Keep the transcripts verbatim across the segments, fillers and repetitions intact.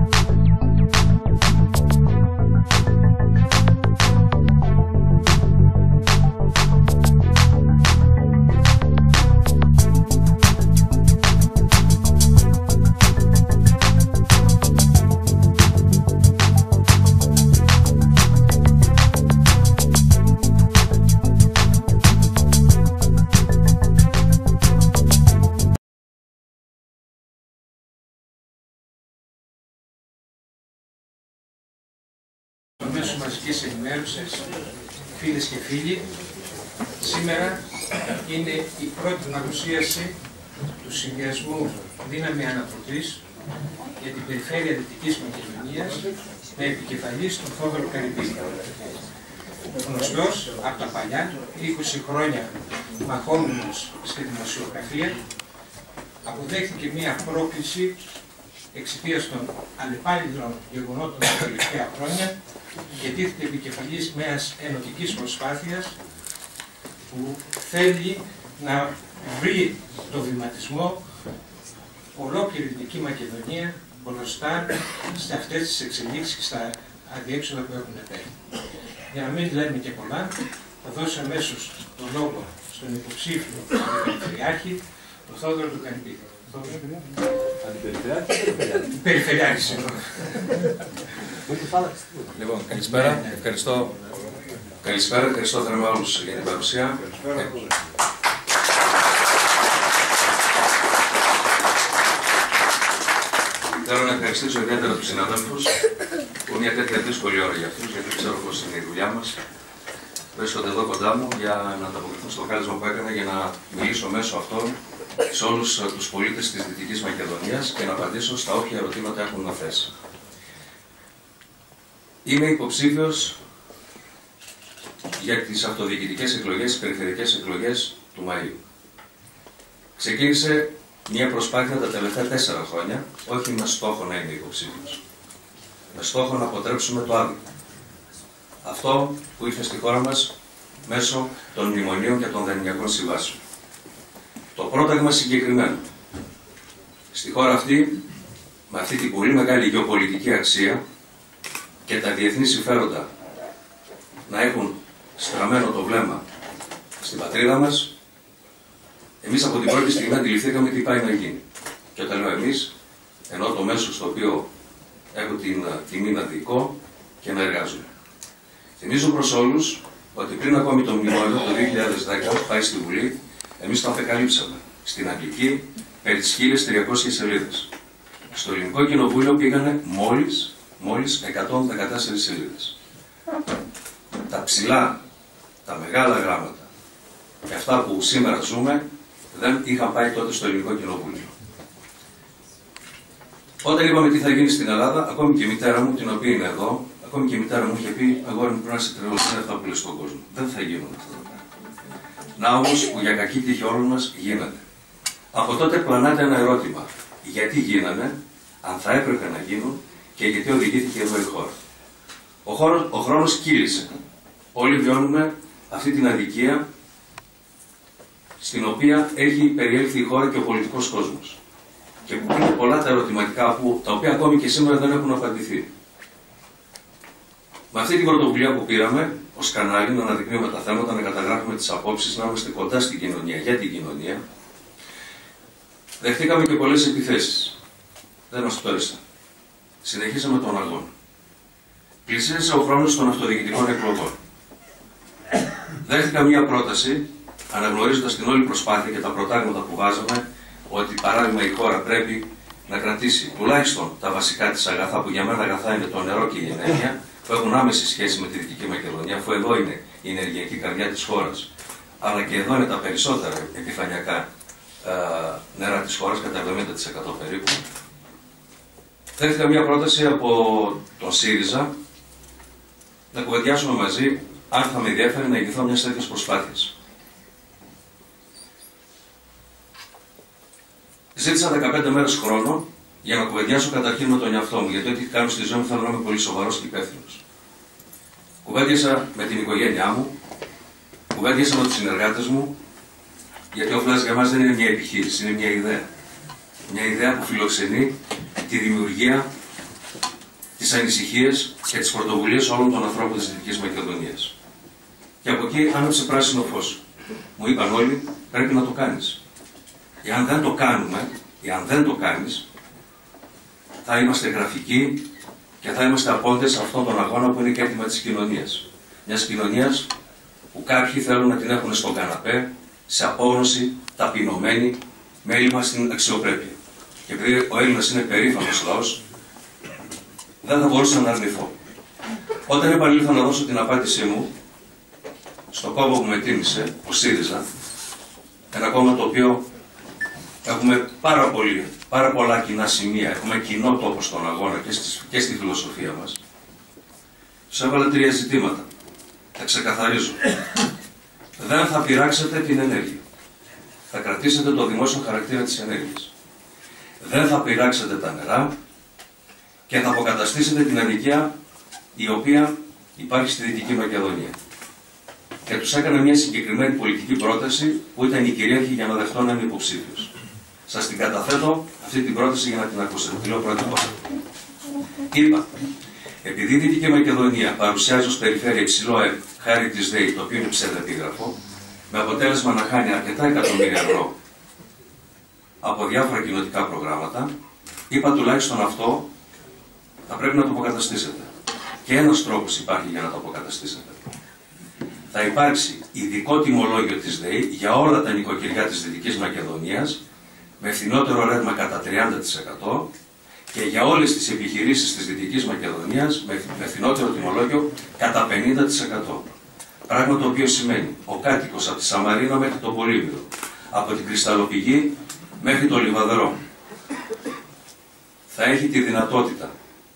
Μέσω μαζικής ενημέρωσης, φίλες και φίλοι, σήμερα είναι η πρώτη παρουσίαση του Συνδυασμού Δύναμη Ανατροπής για την περιφέρεια Δυτικής Μακεδονίας με επικεφαλής τον Θόδωρο Καρυπίδη. Γνωστός από τα παλιά, είκοσι χρόνια μαχόμενος στη δημοσιογραφία, αποδέχθηκε μία πρόκληση εξαιτίας των αλλεπάλληλων γεγονότων τα τελευταία χρόνια και τίθεται επικεφαλής μιας ενωτικής προσπάθειας που θέλει να βρει το βηματισμό ολόκληρη Δυτική Μακεδονία μπροστά σε αυτές τις εξελίξεις και στα αδιέξοδα που έχουν τέχει. Για να μην λέμε και πολλά, θα δώσω αμέσως τον λόγο στον υποψήφιο Περιφερειάρχη, τον Θόδωρο του Καρυπίδη. Περιφερειάρχη, συγγνώμη. Λοιπόν, καλησπέρα. Ευχαριστώ. Καλησπέρα, ευχαριστώ θερμά όλους για την παρουσία. Θέλω να ευχαριστήσω ιδιαίτερα τους συναδέλφους που μια τέτοια δύσκολη ώρα για αυτούς, γιατί ξέρω πως είναι η δουλειά μας. Βρίσκονται εδώ κοντά μου για να ανταποκριθούν στο κάλεσμα που έκανα για να μιλήσω μέσω αυτών σε όλους τους πολίτες της Δυτικής Μακεδονίας και να απαντήσω στα όποια ερωτήματα έχουν να θέσει. Είμαι υποψήφιος για τις αυτοδιοικητικές εκλογές, τις περιφερειακές εκλογές του Μαΐου. Ξεκίνησε μια προσπάθεια τα τελευταία τέσσερα χρόνια, όχι με στόχο να είμαι υποψήφιος, με στόχο να αποτρέψουμε το άδικο. Αυτό που ήρθε στη χώρα μας μέσω των μνημονίων και των δανειακών συμβάσεων. Το πρόταγμα συγκεκριμένο. Στη χώρα αυτή, με αυτή την πολύ μεγάλη γεωπολιτική αξία και τα διεθνή συμφέροντα να έχουν στραμμένο το βλέμμα στην πατρίδα μας, εμείς από την πρώτη στιγμή αντιληφθήκαμε τι πάει να γίνει. Και όταν λέω εμείς, εννοώ το μέσο στο οποίο έχω την τιμή να διοικώ και να εργάζομαι. Θυμίζω προς όλους ότι πριν ακόμη το μνημόνιο το δύο χιλιάδες δέκα πάει στη Βουλή, εμείς το απεκαλύψαμε στην αγγλική περί τις χίλιες τριακόσιες σελίδες. Στο Ελληνικό Κοινοβούλιο πήγανε μόλις, μόλις εκατόν δεκατέσσερις σελίδες. Τα ψηλά, τα μεγάλα γράμματα και αυτά που σήμερα ζούμε δεν είχαν πάει τότε στο Ελληνικό Κοινοβούλιο. Όταν είπαμε τι θα γίνει στην Ελλάδα, ακόμη και η μητέρα μου, την οποία είναι εδώ, ακόμη και η μητέρα μου είχε πει: αγόρι μου, πρέπει να είσαι τρελός, είναι αυτά που λες στον κόσμο. Δεν θα γίνουν αυτά. Να όμως που για κακή τύχη όλων μας γίνεται. Από τότε πλανάται ένα ερώτημα. Γιατί γίνανε, αν θα έπρεπε να γίνουν και γιατί οδηγήθηκε εδώ η χώρα. Ο, χώρος, ο χρόνος κύλησε. Όλοι βιώνουμε αυτή την αδικία στην οποία έχει περιέλθει η χώρα και ο πολιτικός κόσμος. Και που είναι πολλά τα ερωτηματικά που, τα οποία ακόμη και σήμερα δεν έχουν απαντηθεί. Με αυτή την πρωτοβουλία που πήραμε ως κανάλι να αναδεικνύουμε τα θέματα, να καταγράφουμε τις απόψεις, να είμαστε κοντά στην κοινωνία, για την κοινωνία, δεχτήκαμε και πολλές επιθέσεις. Δεν μας πτώρισαν. Συνεχίσαμε τον αγώνα. Πλησίασε ο χρόνος των αυτοδιοικητικών εκλογών. Δέχτηκα μία πρόταση, αναγνωρίζοντας την όλη προσπάθεια και τα προτάγματα που βάζαμε, ότι παράδειγμα η χώρα πρέπει να κρατήσει τουλάχιστον τα βασικά της αγαθά, που για μένα αγαθά είναι το νερό και η ενέργεια, που έχουν άμεση σχέση με τη Δυτική Μακεδονία, αφού εδώ είναι η ενεργειακή καρδιά της χώρας, αλλά και εδώ είναι τα περισσότερα επιφανειακά ε, νερά της χώρας, κατά εβδομήντα τοις εκατό περίπου. Δέχτηκα μια πρόταση από τον ΣΥΡΙΖΑ να κουβεντιάσουμε μαζί αν θα με ενδιαφέρει να ηγηθώ μιας τέτοιας προσπάθειας. Ζήτησα δεκαπέντε μέρες χρόνο για να κουβεντιάσω καταρχήν με τον εαυτό μου, γιατί ό,τι κάνω στη ζωή μου θέλω να είμαι πολύ σοβαρός και υπεύθυνος. Κουβέντιασα με την οικογένειά μου, κουβέντιασα με τους συνεργάτες μου, γιατί ο Φλάς για μας δεν είναι μια επιχείρηση, είναι μια ιδέα. Μια ιδέα που φιλοξενεί τη δημιουργία τις ανησυχίες και τις πρωτοβουλίες όλων των ανθρώπων της Δυτικής Μακεδονίας. Και από εκεί άναψε πράσινο φως. Μου είπαν όλοι, πρέπει να το κάνεις. Εάν δεν το κάνουμε, εάν δεν το κάνεις, θα είμαστε γραφικοί και θα είμαστε απόντες σε αυτόν τον αγώνα που είναι και έτοιμα της κοινωνίας. Μιας κοινωνίας που κάποιοι θέλουν να την έχουν στον καναπέ, σε απόγνωση, ταπεινωμένη, με έλλειμμα στην αξιοπρέπεια. Και επειδή ο Έλληνας είναι περήφανος λαός, δεν θα μπορούσα να αρνηθώ. Όταν επανήλθα να δώσω την απάντησή μου, στο κόμμα που με τίμησε, ο ΣΥΡΙΖΑ, ένα κόμμα το οποίο έχουμε πάρα, πολύ, πάρα πολλά κοινά σημεία, έχουμε κοινό τόπο στον αγώνα και, στις, και στη φιλοσοφία μας, τους έβαλα τρία ζητήματα. Τα ξεκαθαρίζω. Δεν θα πειράξετε την ενέργεια. Θα κρατήσετε το δημόσιο χαρακτήρα της ενέργειας. Δεν θα πειράξετε τα νερά και θα αποκαταστήσετε την αδικία η οποία υπάρχει στη Δυτική Μακεδονία. Και τους έκανε μια συγκεκριμένη πολιτική πρόταση που ήταν η κυρίαρχη για να δεχτώ να είμαι υποψήφιος. Σας την καταθέτω αυτή την πρόταση για να την ακούσετε. Τη λέω πρώτη. Είπα, επειδή η Δυτική Μακεδονία παρουσιάζει ως περιφέρεια υψηλό ΕΠ χάρη της ΔΕΗ, το οποίο είναι ψευδεπίγραφο, με αποτέλεσμα να χάνει αρκετά εκατομμύρια ευρώ από διάφορα κοινοτικά προγράμματα, είπα τουλάχιστον αυτό θα πρέπει να το αποκαταστήσετε. Και ένας τρόπος υπάρχει για να το αποκαταστήσετε. Θα υπάρξει ειδικό τιμολόγιο της ΔΕΗ για όλα τα νοικοκυριά της Δυτικής Μακεδονίας με φθηνότερο ρεύμα κατά τριάντα τοις εκατό και για όλες τις επιχειρήσεις της Δυτικής Μακεδονίας με φθηνότερο τιμολόγιο κατά πενήντα τοις εκατό. Πράγμα το οποίο σημαίνει ο κάτοικος από τη Σαμαρίνα μέχρι το Πολύμηρο, από την Κρυσταλλοπηγή μέχρι το Λιβαδρό, θα έχει τη δυνατότητα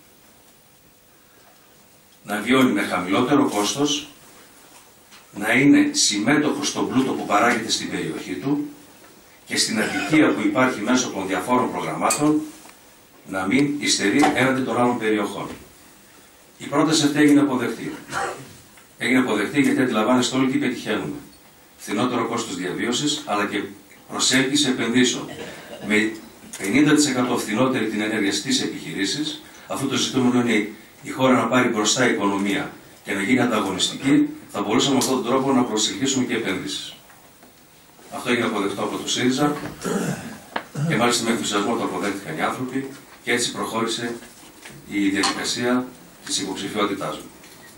να βιώνει με χαμηλότερο κόστος, να είναι συμμέτοχος στον πλούτο που παράγεται στην περιοχή του και στην αδικία που υπάρχει μέσω των διαφόρων προγραμμάτων να μην υστερεί έναντι των άλλων περιοχών. Η πρόταση αυτή έγινε αποδεκτή. Έγινε αποδεκτή γιατί αντιλαμβάνεστε όλοι τι πετυχαίνουμε. Φθηνότερο κόστος διαβίωσης, αλλά και προσέλκυση επενδύσεων. Με πενήντα τοις εκατό φθηνότερη την ενέργεια στις επιχειρήσεις, αφού το ζητούμενο είναι η χώρα να πάρει μπροστά η οικονομία και να γίνει ανταγωνιστική, θα μπορούσαμε με αυτόν τον τρόπο να προσελκύσουμε και επενδύσεις. Αυτό έγινε αποδεκτό από το ΣΥΡΙΖΑ και μάλιστα με ενθουσιασμό το αποδέχτηκαν οι άνθρωποι και έτσι προχώρησε η διαδικασία της υποψηφιότητάς μου.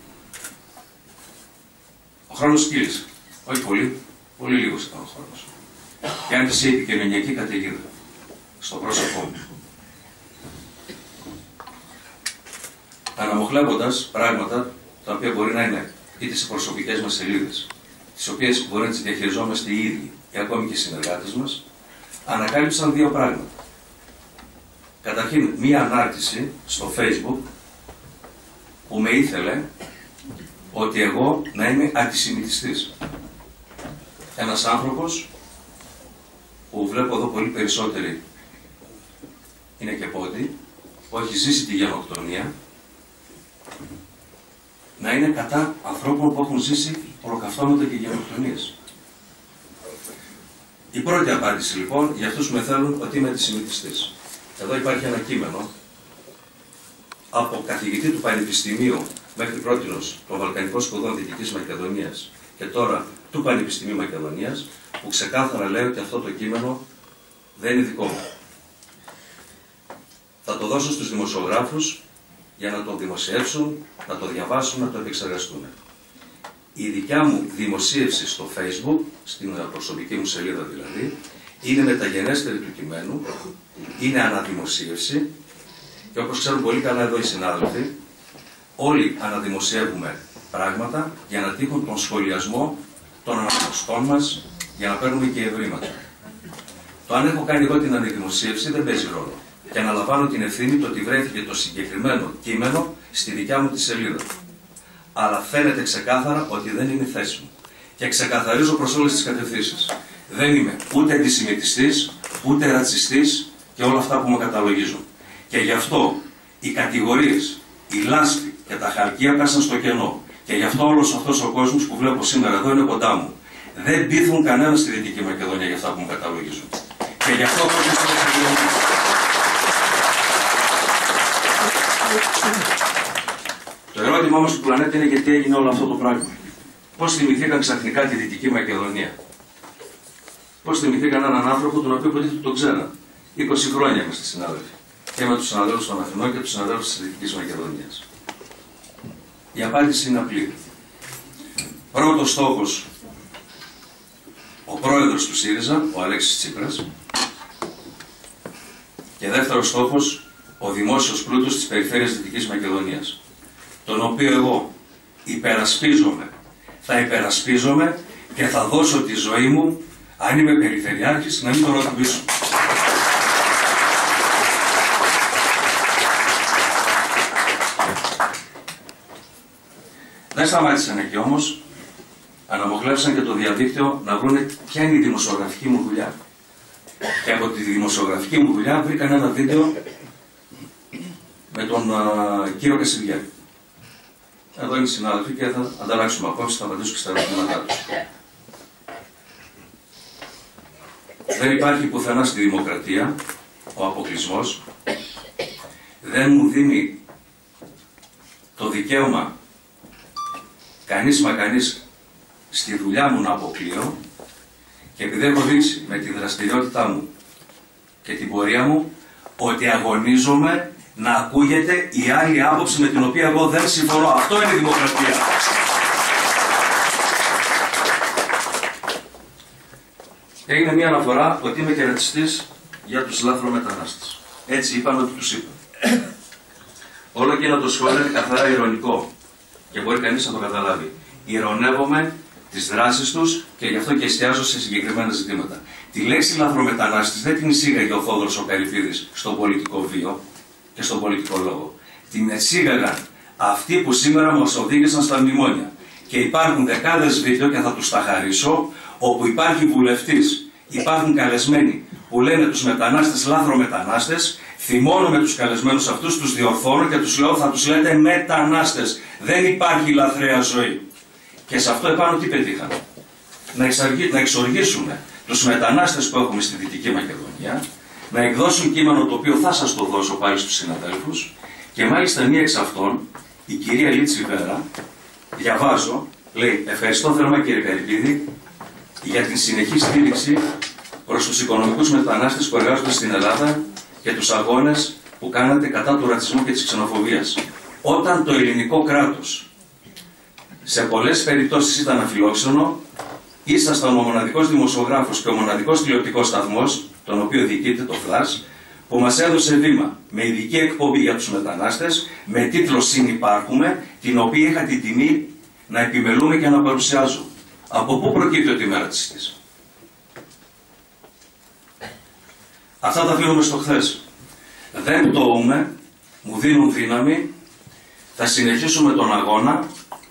Ο χρόνος κύλησε. Όχι πολύ, πολύ λίγος ήταν ο χρόνος. Και άντε σε επικοινωνιακή καταιγίδα στο πρόσωπό μου. Αναμοχλεύοντας πράγματα τα οποία μπορεί να είναι είτε σε προσωπικές μας σελίδες, τις οποίες μπορεί να τις διαχειριζόμαστε οι ίδιοι ή ακόμη και οι συνεργάτες μας, ανακάλυψαν δύο πράγματα. Καταρχήν, μία ανάρτηση στο Facebook που με ήθελε ότι εγώ να είμαι αντισημιτιστής. Ένας άνθρωπος που βλέπω εδώ πολύ περισσότεροι είναι και πόντι, που έχει ζήσει τη γενοκτονία, να είναι κατά ανθρώπων που έχουν ζήσει ολοκαυτώματα και γενοκτονίες. Η πρώτη απάντηση λοιπόν για αυτούς που με θέλουν ότι είμαι αντισημιτιστής. Εδώ υπάρχει ένα κείμενο από καθηγητή του Πανεπιστημίου μέχρι πρότινος των Βαλκανικών Σπουδών Δυτικής Μακεδονίας και τώρα του Πανεπιστημίου Μακεδονίας, που ξεκάθαρα λέει ότι αυτό το κείμενο δεν είναι δικό μου. Θα το δώσω στους δημοσιογράφους για να το δημοσιεύσουν, να το διαβάσουν, να το επεξεργαστούν. Η δικιά μου δημοσίευση στο Facebook, στην προσωπική μου σελίδα δηλαδή, είναι μεταγενέστερη του κειμένου, είναι αναδημοσίευση και όπως ξέρουν πολύ καλά εδώ οι συνάδελφοι, όλοι αναδημοσιεύουμε πράγματα για να τύχουν τον σχολιασμό των αναγνωστών μας, για να παίρνουμε και ευρήματα. Το αν έχω κάνει εγώ την αναδημοσίευση δεν παίζει ρόλο. Και αναλαμβάνω την ευθύνη το ότι βρέθηκε το συγκεκριμένο κείμενο στη δικιά μου τη σελίδα. Αλλά φαίνεται ξεκάθαρα ότι δεν είναι θέση μου. Και ξεκαθαρίζω προς όλες τις κατευθύνσεις. Δεν είμαι ούτε αντισημιτιστής, ούτε ρατσιστής και όλα αυτά που μου καταλογίζουν. Και γι' αυτό οι κατηγορίες, η λάσπη και τα χαλκία πέσαν στο κενό. Και γι' αυτό όλος αυτός ο κόσμος που βλέπω σήμερα εδώ είναι κοντά μου. Δεν πείθουν κανένα στη Δυτική Μακεδονία για αυτά που μου καταλογίζουν. Και γι' αυτό Το ερώτημα όμως του πλανήτη είναι γιατί έγινε όλο αυτό το πράγμα. Πώς θυμηθήκαν ξαφνικά τη Δυτική Μακεδονία. Πώς θυμηθήκαν έναν άνθρωπο τον οποίο υποτίθεται τον ξέραν. είκοσι χρόνια είμαστε συνάδελφοι. Και με τους συναδέλφους των Αθηνών και τους συναδέλφους της Δυτικής Μακεδονίας. Η απάντηση είναι απλή. Πρώτος στόχος, ο πρόεδρος του ΣΥΡΙΖΑ, ο Αλέξης Τσίπρας. Και δεύτερος στόχος, ο δημόσιος πλούτος της περιφέρειας Δυτικής Μακεδονίας. Τον οποίο εγώ υπερασπίζομαι, θα υπερασπίζομαι και θα δώσω τη ζωή μου, αν είμαι περιφερειάρχης, να μην το ρωτήσω. Δεν σταμάτησαν εκεί όμως, αναμοχλεύσαν και το διαδίκτυο να βρουν ποια είναι η δημοσιογραφική μου δουλειά. Και από τη δημοσιογραφική μου δουλειά βρήκαν ένα βίντεο με τον uh, κύριο Κασιδιάκη. Εδώ είναι οι συνάδελφοι και θα ανταλλάξουμε απόψεις, θα απαντήσω και στα ερωτήματά τους. Δεν υπάρχει πουθενά στη δημοκρατία ο αποκλεισμός. Δεν μου δίνει το δικαίωμα κανείς μα κανείς στη δουλειά μου να αποκλείω, και επειδή έχω δείξει με τη δραστηριότητά μου και την πορεία μου ότι αγωνίζομαι να ακούγεται η άλλη άποψη με την οποία εγώ δεν συμφωνώ. Αυτό είναι η δημοκρατία. Έγινε μια αναφορά ότι είμαι κερατσιστής για τους λάθρομετανάστες. Έτσι είπαν ότι τους είπα. Όλο εκείνο το σχόλιο είναι καθαρά ειρωνικό και μπορεί κανείς να το καταλάβει. Ειρωνεύομαι τις δράσεις τους και γι' αυτό και εστιάζω σε συγκεκριμένα ζητήματα. Τη λέξη λαθρομετανάστης δεν την εισήγαγε ο Θόδωρος ο Καρυπίδης στον πολιτικό βίο και στον πολιτικό λόγο. Την εισήγαγαν αυτοί που σήμερα μας οδήγησαν στα μνημόνια. Και υπάρχουν δεκάδες βίντεο, και θα τους τα χαρίσω, όπου υπάρχει βουλευτής, υπάρχουν καλεσμένοι που λένε τους μετανάστες λάθρομετανάστες. Θυμώνω τους καλεσμένους αυτούς, τους διορθώνω και τους λέω θα τους λέτε μετανάστες. Δεν υπάρχει λαθρέα ζωή. Και σε αυτό επάνω τι πετύχαμε. Να, εξαργή, να εξοργήσουν τους μετανάστες που έχουμε στη Δυτική Μακεδονία, να εκδώσουν κείμενο το οποίο θα σας το δώσω πάλι στους συναδέλφους, και μάλιστα μία εξ αυτών, η κυρία Λίτση Βέρα, διαβάζω, λέει: ευχαριστώ θερμά κύριε Καρυπίδη για την συνεχή στήριξη προς τους οικονομικούς μετανάστες που εργάζονται στην Ελλάδα και τους αγώνες που κάνατε κατά του ρατσισμού και της ξενοφοβίας. Όταν το ελληνικό κράτος σε πολλές περιπτώσεις ήταν αφιλόξενο, ήσασταν ο μοναδικός δημοσιογράφος και ο μοναδικός τηλεοπτικός σταθμός, τον οποίο διοικείται το Φλας, που μας έδωσε βήμα με ειδική εκπομπή για τους μετανάστες, με τίτλο «Συνυπάρχουμε», την οποία είχα την τιμή να επιμελούμε και να παρουσιάζω. Από πού προκύπτει ότι είμαι ρατσιστής? Αυτά τα αφήνουμε στο χθες. Δεν πτώουμε, μου δίνουν δύναμη, θα συνεχίσουμε τον αγώνα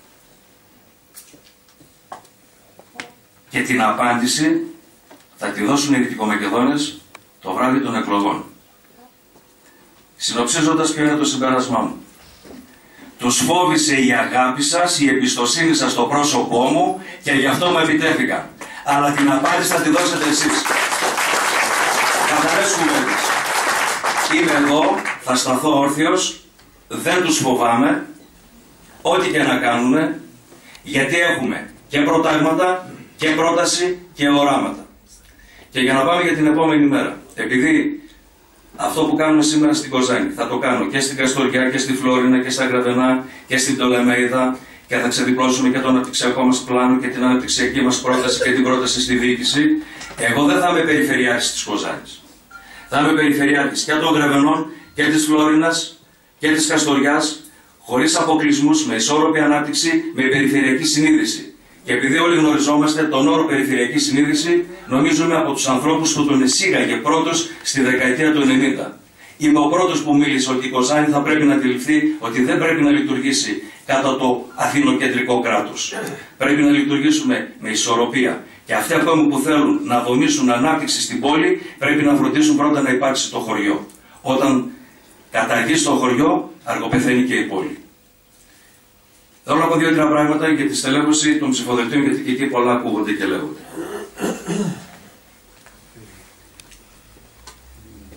και την απάντηση θα τη δώσουν οι Δυτικομακεδόνες το βράδυ των εκλογών. Συνοψίζοντας, ποιο είναι το συμπέρασμά μου. Τους φόβησε η αγάπη σας, η εμπιστοσύνη σας στο πρόσωπό μου και γι' αυτό με επιτέθηκαν. Αλλά την απάντηση θα τη δώσετε εσείς. Καθαρές κουβέντες. Είμαι εδώ, θα σταθώ όρθιος, δεν τους φοβάμαι, ό,τι και να κάνουμε, γιατί έχουμε και προτάγματα και πρόταση και οράματα. Και για να πάμε για την επόμενη μέρα, επειδή αυτό που κάνουμε σήμερα στην Κοζάνη θα το κάνω και στην Καστοριά και στη Φλόρινα και στα Γραβενά και στην Πτολεμαΐδα, και θα ξεδιπλώσουμε και το αναπτυξιακό μας πλάνο και την αναπτυξιακή μας πρόταση και την πρόταση στη διοίκηση. Εγώ δεν θα είμαι περιφερειάρχης της Κοζάνης. Θα είμαι περιφερειάρχης και των Γραβενών και της Φλόρινας και της Καστοριάς, χωρίς αποκλεισμούς, με ισόρροπη ανάπτυξη, με περιφερειακή συνείδηση. Και επειδή όλοι γνωριζόμαστε τον όρο περιφερειακή συνείδηση, νομίζουμε από τους ανθρώπους που τον εισήγαγε πρώτος στη δεκαετία του ενενήντα. Είμαι ο πρώτος που μίλησε ότι η Κοζάνη θα πρέπει να αντιληφθεί ότι δεν πρέπει να λειτουργήσει κατά το αθηνοκεντρικό κράτος. Πρέπει να λειτουργήσουμε με ισορροπία. Και αυτοί ακόμα που θέλουν να δομήσουν ανάπτυξη στην πόλη, πρέπει να φροντίσουν πρώτα να υπάρξει το χωριό. Όταν καταργήσει το χωριό, αργοπεθαίνει και η πόλη. Θέλω να πω δύο-τρία πράγματα για τη στελέχωση των ψηφοδελτίων, γιατί και εκεί πολλά ακούγονται και λέγονται.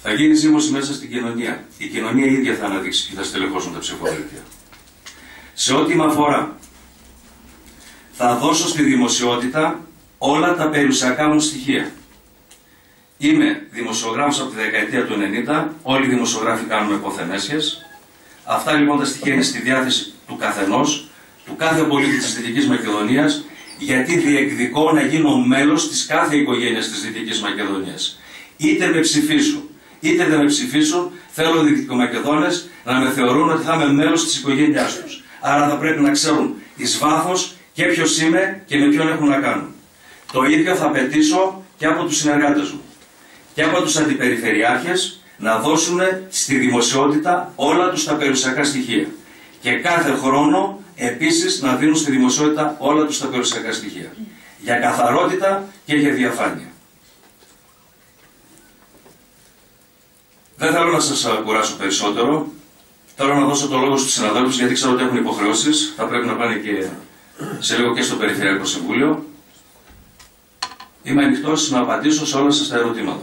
Θα γίνει ζήμωση μέσα στην κοινωνία. Η κοινωνία η ίδια θα αναδείξει και θα στελεχώσουν τα ψηφοδέλτια. Σε ό,τι με αφορά, θα δώσω στη δημοσιότητα όλα τα περιουσιακά μου στοιχεία. Είμαι δημοσιογράφος από τη δεκαετία του ενενήντα, όλοι οι δημοσιογράφοι κάνουμε υποθενέσχες. Αυτά λοιπόν τα στοιχεία είναι στη διάθεση του καθενός, του κάθε πολίτη της Δυτικής Μακεδονίας, γιατί διεκδικώ να γίνω μέλος της κάθε οικογένειας της Δυτικής Μακεδονίας. Είτε με ψηφίσουν, είτε δεν με ψηφίσουν, θέλω οι Δυτικομακεδόνες να με θεωρούν ότι θα είμαι μέλος της οικογένειάς τους. Άρα θα πρέπει να ξέρουν εις βάθος και ποιος είμαι και με ποιον έχουν να κάνουν. Το ίδιο θα απαιτήσω και από τους συνεργάτες μου και από τους αντιπεριφερειάρχες να δώσουν στη δημοσιότητα όλα τους τα περιουσιακά στοιχεία. Και κάθε χρόνο επίσης να δίνουν στη δημοσιότητα όλα τους τα περιουσιακά στοιχεία. Για καθαρότητα και για διαφάνεια. Δεν θέλω να σας κουράσω περισσότερο. Θέλω να δώσω το λόγο στους συναδέλφους, γιατί ξέρω ότι έχουν υποχρεώσεις. Θα πρέπει να πάνε και σε λίγο και στο Περιφερειακό Συμβούλιο. Είμαι ανοιχτός να απαντήσω σε όλα σας τα ερωτήματα.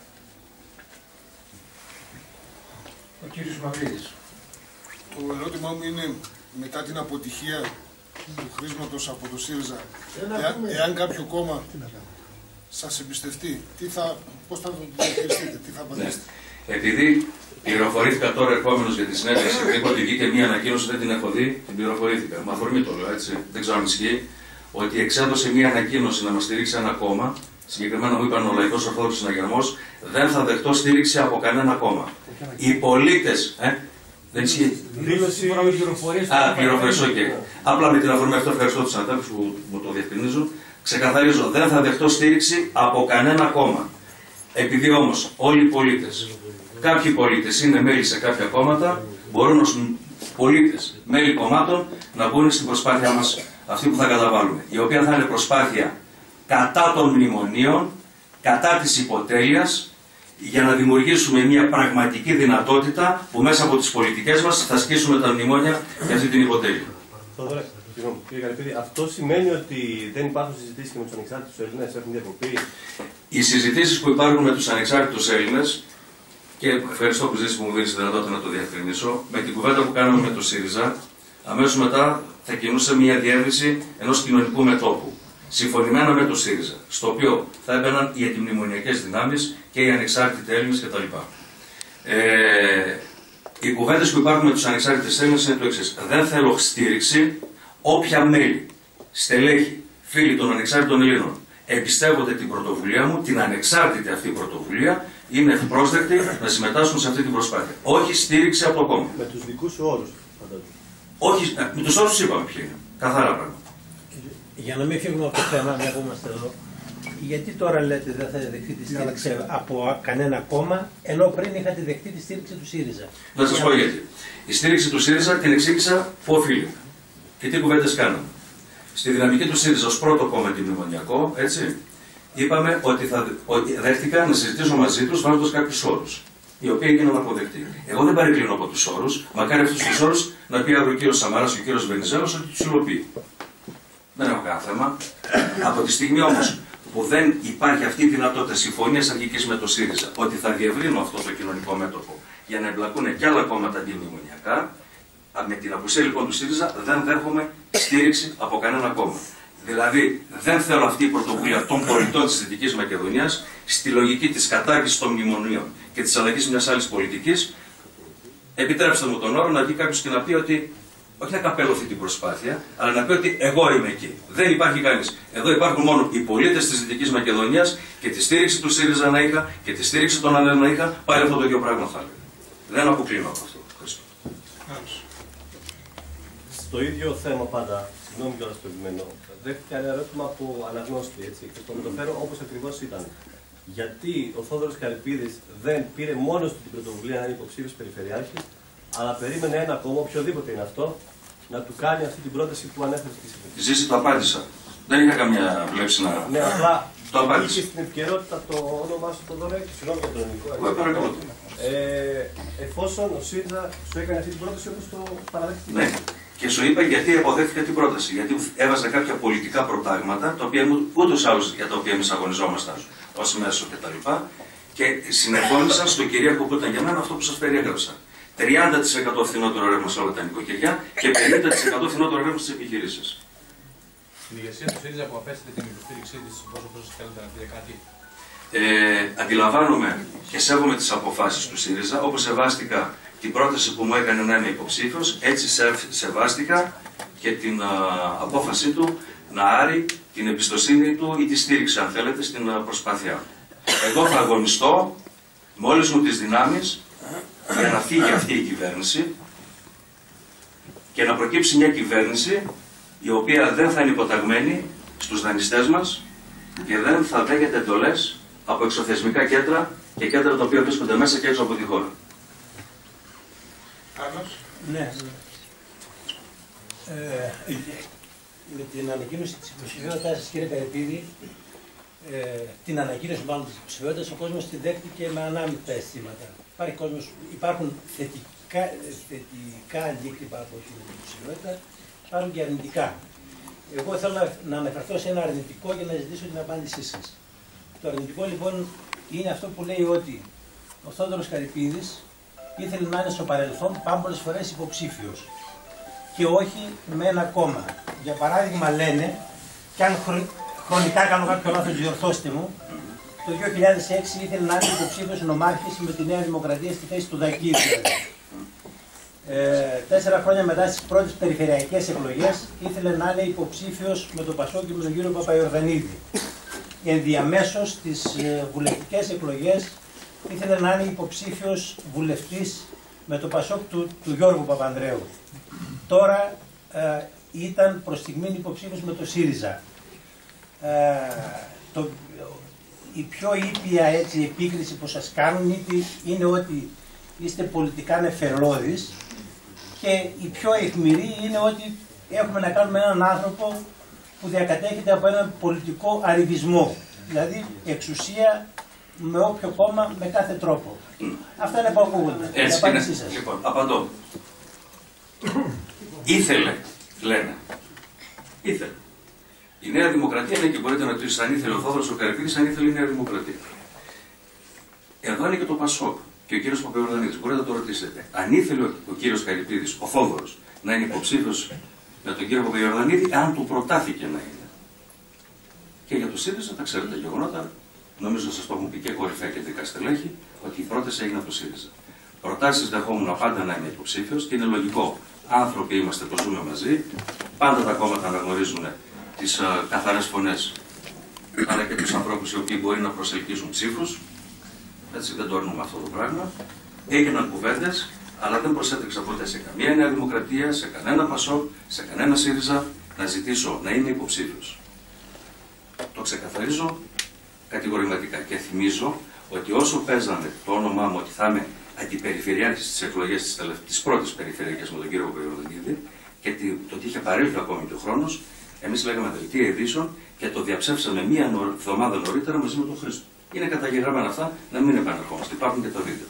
Ο κύριος Μαυρίδης. Το ερώτημά μου είναι, μετά την αποτυχία του χρήσματος από το ΣΥΡΙΖΑ, εάν, εάν κάποιο κόμμα σας εμπιστευτεί, τι θα, πώς θα το διαχειριστείτε, τι θα απαντήσετε? Ναι. Επειδή πληροφορήθηκα τώρα ερχόμενος για τη συνέντευξη, είπα ότι βγήκε μία ανακοίνωση, δεν την έχω δει, την πληροφορήθηκα. Με αφορμή το λέω, έτσι, δεν ξέρω αν ισχύει, ότι εξέδωσε μία ανακοίνωση να μας στηρίξει ένα κόμμα. Συγκεκριμένα μου είπαν ο Λαϊκός Ορθόδοξος Συναγερμός, δεν θα δεχτώ στήριξη από κανένα κόμμα. Οι πολίτες. Ε, δεν ισχύει. Δήλωση πληροφορίες. Α, πληροφορίες, οκ. Okay. Απλά με την αφορμή αυτό ευχαριστώ τους συναδέλφους που μου το διευκρινίζουν. Ξεκαθαρίζω, δεν θα δεχτώ στήριξη από κανένα κόμμα. Επειδή όμως όλοι οι πολίτες, κάποιοι πολίτες είναι μέλη σε κάποια κόμματα, μπορούν ως πολίτες, μέλη κομμάτων, να μπουν στην προσπάθεια μας αυτή που θα καταβάλουμε. Η οποία θα είναι προσπάθεια κατά των μνημονίων, κατά της υποτέλειας, για να δημιουργήσουμε μια πραγματική δυνατότητα που μέσα από τις πολιτικές μας θα ασκήσουμε τα μνημόνια για αυτή την υποτέλεια. Κύριε Καρυπίδη, αυτό σημαίνει ότι δεν υπάρχουν συζητήσεις και με τους ανεξάρτητους Έλληνες, έχουν διακοπεί? Οι συζητήσεις που υπάρχουν με τους ανεξάρτητους Έλληνες, και ευχαριστώ που ζήτησε που μου δίνεις τη δυνατότητα να το διευκρινίσω, με την κουβέντα που κάναμε με το ΣΥΡΙΖΑ, αμέσως μετά θα κινούσε μια διεύρυνση ενός κοινωνικού μετώπου. Συμφωνημένα με το ΣΥΡΙΖΑ, στο οποίο θα έμπαιναν οι αντιμνημονιακές δυνάμεις και οι ανεξάρτητοι Έλληνες κτλ. Ε, οι κουβέντες που υπάρχουν με τους ανεξάρτητους Έλληνες είναι το εξής. Δεν θέλω στήριξη. Όποια μέλη, στελέχη, φίλοι των ανεξάρτητων Ελλήνων εμπιστεύονται την πρωτοβουλία μου, την ανεξάρτητη αυτή πρωτοβουλία, είναι ευπρόσδεκτοι να συμμετάσχουν σε αυτή την προσπάθεια. Όχι στήριξη από το κόμμα. Με τους δικούς σου όρους, φαντάζομαι. Όχι, με τους όρους είπαμε ποιοι είναι. Καθαρά πράγματα. Για να μην φύγουμε από το θέμα, μια που είμαστε εδώ, γιατί τώρα λέτε δεν θα δεχτεί τη στήριξη από κανένα κόμμα, ενώ πριν είχατε δεχτεί τη στήριξη του ΣΥΡΙΖΑ? Να σας πω γιατί. Η στήριξη του ΣΥΡΙΖΑ την εξήγησα που οφείλεται. Και τι κουβέντες κάναμε. Στη δυναμική του ΣΥΡΙΖΑ ως πρώτο κόμμα αντιμνημονιακό, έτσι, είπαμε ότι, θα, ότι δέχτηκα να συζητήσω μαζί τους βάζοντας κάποιους όρους, οι οποίοι έγιναν αποδεκτοί. Εγώ δεν παρεκκλίνω από τους όρους, μακάρι αυτούς τους όρους να πει αύριο ο κύριος Σαμαράς και ο κύριος Βενιζέλος ότι τους υλοποιεί. Δεν έχω κανένα θέμα. Από τη στιγμή όμως που δεν υπάρχει αυτή η δυνατότητα συμφωνίας αρχικής με το ΣΥΡΙΖΑ, ότι θα διευρύνω αυτό το κοινωνικό μέτωπο για να εμπλακούν και άλλα κόμματα αντιμνημονιακά, με την απουσία λοιπόν του ΣΥΡΙΖΑ δεν δέχομαι στήριξη από κανένα κόμμα. Δηλαδή δεν θέλω αυτή η πρωτοβουλία των πολιτών της Δυτικής Μακεδονίας στη λογική της κατάργησης των μνημονίων και της αλλαγής μιας άλλης πολιτικής. Επιτρέψτε μου τον όρο να βγει κάποιος και να πει ότι όχι να καπέλωθεί την προσπάθεια, αλλά να πει ότι εγώ είμαι εκεί. Δεν υπάρχει κανείς. Εδώ υπάρχουν μόνο οι πολίτες της Δυτικής Μακεδονίας και τη στήριξη του ΣΥΡΙΖΑ να είχα και τη στήριξη των άλλων να είχα, πάλι αυτό το ίδιο πράγμα θα έλεγα. Δεν αποκλίνω από αυτό. Ευχαριστώ. Στο ίδιο θέμα πάντα, συγγνώμη κιόλας το επιμένω, δέχτηκα ένα ερώτημα από αναγνώστη, έτσι, και το μεταφέρω όπως ακριβώς ήταν. Γιατί ο Θόδωρος Καρυπίδης δεν πήρε μόνος του την πρωτοβουλία να είναι υποψήφιος περιφερειάρχης, αλλά περίμενε ένα κόμμα, οποιοδήποτε είναι αυτό, να του κάνει αυτή την πρόταση που ανέφερε στη συζήτηση? Ζήση, το απάντησα. Δεν είχα καμιά βλέψη να. Ναι, απλά το απάντησα. είχε στην επικαιρότητα το όνομά σου, Θόδωρε, συγγνώμη για το ελληνικό. Εγώ παρακαλώ. Ε, εφόσον ο ΣΥΡΙΖΑ σου έκανε αυτή την πρόταση όπως το παραδέχτηκε. Ναι. Και σου είπα γιατί αποδέχτηκα την πρόταση. Γιατί έβαζα κάποια πολιτικά προτάγματα, τα οποία ούτως άλλως για τα οποία εμείς αγωνιζόμασταν ως μέσο κτλ. Και, Και συνεφώνησα στο κυρίαρχο που ήταν για μένα αυτό που σας περιέγραψα. τριάντα τοις εκατό φθηνότερο ρεύμα σε όλα τα νοικοκυριά και πενήντα τοις εκατό φθηνότερο ρεύμα στις επιχειρήσεις. Στην ηγεσία του ΣΥΡΙΖΑ που απέστειλε την υποστήριξή της, πόσο πόσο θέλετε να πείτε κάτι. Ε, αντιλαμβάνομαι και σέβομαι τις αποφάσεις του ΣΥΡΙΖΑ, όπως σεβάστηκα την πρόταση που μου έκανε να είμαι υποψήφιος, έτσι σεβάστηκα και την α, απόφασή του να άρει την εμπιστοσύνη του ή τη στήριξη, αν θέλετε, στην α, προσπάθειά. Εγώ θα αγωνιστώ με όλες μου τις δυνάμεις για να φύγει αυτή η κυβέρνηση και να προκύψει μια κυβέρνηση η οποία δεν θα είναι υποταγμένη στους δανειστές μας και δεν θα δέχεται εντολές από εξωθεσμικά κέντρα και κέντρα τα οποία βρίσκονται μέσα και έξω από τη χώρα. Άλλος. Ναι. Ε, με την ανακοίνωση της υποψηφιότητας σας, κύριε Καρυπίδη, ε, την ανακοίνωση μάλλον της υποψηφιότητας, ο κόσμος τη δέχτηκε με ανάμεικτα αισθήματα. Υπάρχει κόσμος, υπάρχουν θετικά, θετικά αντίκτυπα από την υποψηφιότητα, υπάρχουν και αρνητικά. Εγώ θέλω να, να αναφερθώ σε ένα αρνητικό για να ζητήσω την απάντησή σας. Το αρνητικό λοιπόν είναι αυτό που λέει ότι ο Θόδωρος Καρυπίδης ήθελε να είναι στο παρελθόν πάμπολες φορές υποψήφιος και όχι με ένα κόμμα. Για παράδειγμα λένε, και αν χρο... χρονικά κάνω κάποιο λάθος, διορθώστε μου, το δύο χιλιάδες έξι ήθελε να είναι υποψήφιος νομάρχης με τη Νέα Δημοκρατία στη θέση του Δακίου. Ε, τέσσερα χρόνια μετά στις πρώτες περιφερειακές εκλογές ήθελε να είναι υποψήφιος με τον Πασόκ και με τον κύριο Παπαϊορδανίδη. Ενδιαμέσως στις ε, βουλευτικές εκλογές ήθελε να είναι υποψήφιος βουλευτής με το Πασόκ του, του Γιώργου Παπανδρέου. Τώρα ε, ήταν προς στιγμήν υποψήφιος με το ΣΥΡΙΖΑ. Ε, το, η πιο ήπια έτσι, επίκριση που σας κάνουν είναι ότι είστε πολιτικά νεφελώδεις και η πιο αιχμηρή είναι ότι έχουμε να κάνουμε έναν άνθρωπο που διακατέχεται από έναν πολιτικό αριβισμό. Δηλαδή εξουσία με όποιο κόμμα, με κάθε τρόπο. Mm. Αυτά είναι που ακούγονται. Έτσι είναι. Λοιπόν, απαντώ. Ήθελε, λένε. Ήθελε. Η Νέα Δημοκρατία, ναι, και μπορείτε να ρωτήσετε αν ήθελε ο Θόδωρος ο Καρυπίδης, αν ήθελε η Νέα Δημοκρατία. Εδώ είναι και το Πασόκ και ο κύριος Παπαϊορδανίδης. Μπορείτε να το ρωτήσετε. Αν ήθελε ο κύριος Καρυπίδης, ο Θόδωρος, να είναι υποψήφιος με τον κύριο Παπαϊορδανίδη, αν του προτάθηκε να είναι. Και για το ΣΥΡΙΖΑ, τα ξέρετε τα γεγονότα, νομίζω σας το έχουν πει και κορυφαία κεντρικά στελέχη, ότι η πρόταση έγινε από το ΣΥΡΙΖΑ. Προτάσεις δεχόμουν πάντα να είμαι υποψήφιος και είναι λογικό. Άνθρωποι είμαστε που ζούμε μαζί, πάντα τα κόμματα αναγνωρίζουν τις uh, καθαρές φωνές, αλλά και τους ανθρώπους οι οποίοι μπορεί να προσελκύσουν ψήφους. Έτσι δεν το αρνούμε αυτό το πράγμα. Έγιναν κουβέντες, αλλά δεν προσέτρεξα ποτέ σε καμία Νέα Δημοκρατία, σε κανένα Πασόκ, σε κανένα ΣΥΡΙΖΑ να ζητήσω να είμαι υποψήφιος. Το ξεκαθαρίζω κατηγορηματικά και θυμίζω ότι όσο παίζανε το όνομά μου ότι θα είμαι αντιπεριφερειάρχης στις εκλογές της, της πρώτης περιφερειακής με τον κύριο Παπαϊορδανίδη και το ότι είχε παρέλθει ακόμη και ο χρόνος, εμείς λέγαμε δελτία ειδήσεων και το διαψεύσαμε μία εβδομάδα νωρίτερα μαζί με τον Χρήστο. Είναι καταγεγραμμένα αυτά, να μην επανερχόμαστε. Υπάρχουν και τα βίντεο.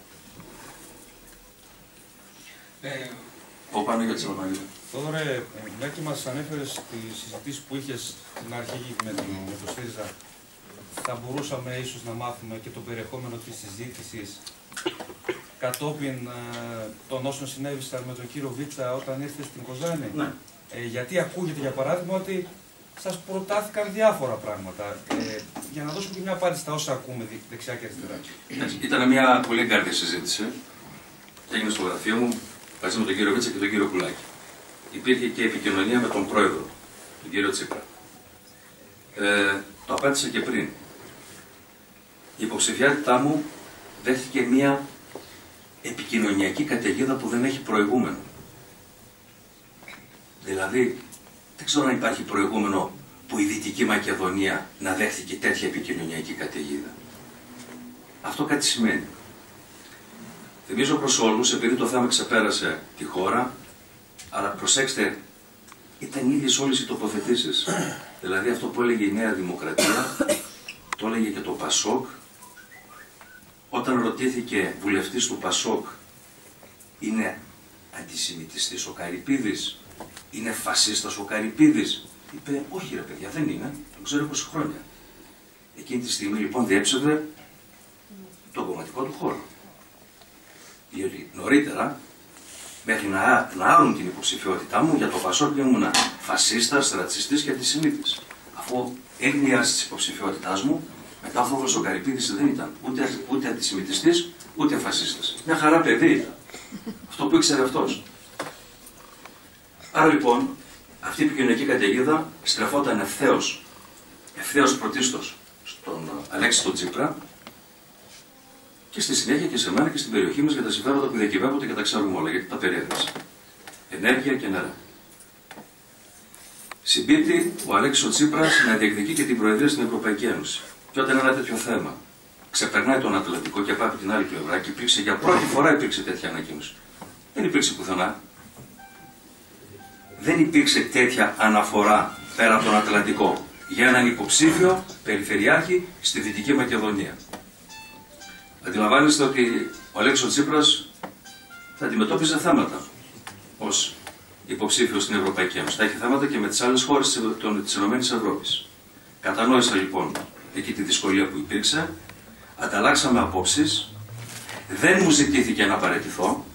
Ε, Ο Παναγιώτης Παπαγίδη. Θόδωρε, μια και μας ανέφερες τις συζητήσεις που είχες στην αρχή με το, με το ΣΥΡΙΖΑ, θα μπορούσαμε ίσως να μάθουμε και το περιεχόμενο της συζήτησης κατόπιν ε, των όσων συνέβησαν με τον κύριο Βίτσα όταν ήρθε στην Κοζάνη. Ναι. Ε, γιατί ακούγεται για παράδειγμα ότι σας προτάθηκαν διάφορα πράγματα. Ε, για να δώσουμε και μια απάντηση στα όσα ακούμε δεξιά και αριστερά. Ήταν μια πολύ εγκάρδια συζήτηση και έγινε στο γραφείο μου μαζί με τον κύριο Βίτσα και τον κύριο Κουλάκη. Υπήρχε και επικοινωνία με τον πρόεδρο, τον κύριο Τσίπρα. Ε, το απάντησα και πριν. Η υποψηφιότητά μου δέχθηκε μια επικοινωνιακή καταιγίδα που δεν έχει προηγούμενο. Δηλαδή, δεν ξέρω αν υπάρχει προηγούμενο που η Δυτική Μακεδονία να δέχθηκε τέτοια επικοινωνιακή καταιγίδα. Αυτό κάτι σημαίνει. Θυμίζω προς όλους, επειδή το θέμα ξεπέρασε τη χώρα, αλλά προσέξτε, ήταν ίδιες όλες οι τοποθετήσεις. Δηλαδή αυτό που έλεγε η Νέα Δημοκρατία, το έλεγε και το Πασόκ. Όταν ρωτήθηκε βουλευτής του Πασόκ, είναι αντισημιτιστής ο Καρυπίδης, είναι φασίστας ο Καρυπίδης, είπε όχι ρε παιδιά, δεν είναι, τον ξέρω είκοσι χρόνια. Εκείνη τη στιγμή λοιπόν διέψευδε νωρίτερα, μέχρι να, να άρουν την υποψηφιότητά μου, για το Πασόκ ήμουνα φασίστας, ρατσιστής και αντισημίτης. Αφού έγινε η άρση της υποψηφιότητάς μου, μετά ο Θόδωρος ο Καρυπίδης δεν ήταν ούτε, ούτε αντισημιτιστής, ούτε φασίστας. Μια χαρά παιδί ήταν. Αυτό που ήξερε αυτός. Άρα λοιπόν, αυτή η επικοινωνική καταιγίδα στρεφόταν ευθέως, ευθέως πρωτίστως στον Αλέξη τον Τσίπρα και στη συνέχεια και σε μένα και στην περιοχή μας για τα συμφέροντα που διακυβεύονται και τα ξέρουμε όλα, γιατί τα περιέγραψα. Ενέργεια και νερά. Συμπίπτει ο Αλέξης ο Τσίπρας να διεκδικεί και την Προεδρία στην Ευρωπαϊκή Ένωση. Και όταν ένα τέτοιο θέμα ξεπερνάει τον Ατλαντικό και πάει από την άλλη πλευρά και υπήρξε για πρώτη φορά υπήρξε τέτοια ανακοίνωση. Δεν υπήρξε πουθενά. Δεν υπήρξε τέτοια αναφορά πέρα από τον Ατλαντικό για έναν υποψήφιο περιφερειάρχη στη Δυτική Μακεδονία. Αντιλαμβάνεστε ότι ο Αλέξης ο Τσίπρας θα αντιμετώπιζε θέματα ως υποψήφιος στην Ευρωπαϊκή Ένωση. Θα έχει θέματα και με τις άλλες χώρες της ΕΕ. Κατανόησα λοιπόν εκεί τη δυσκολία που υπήρξε, ανταλλάξαμε απόψεις, δεν μου ζητήθηκε να παραιτηθώ,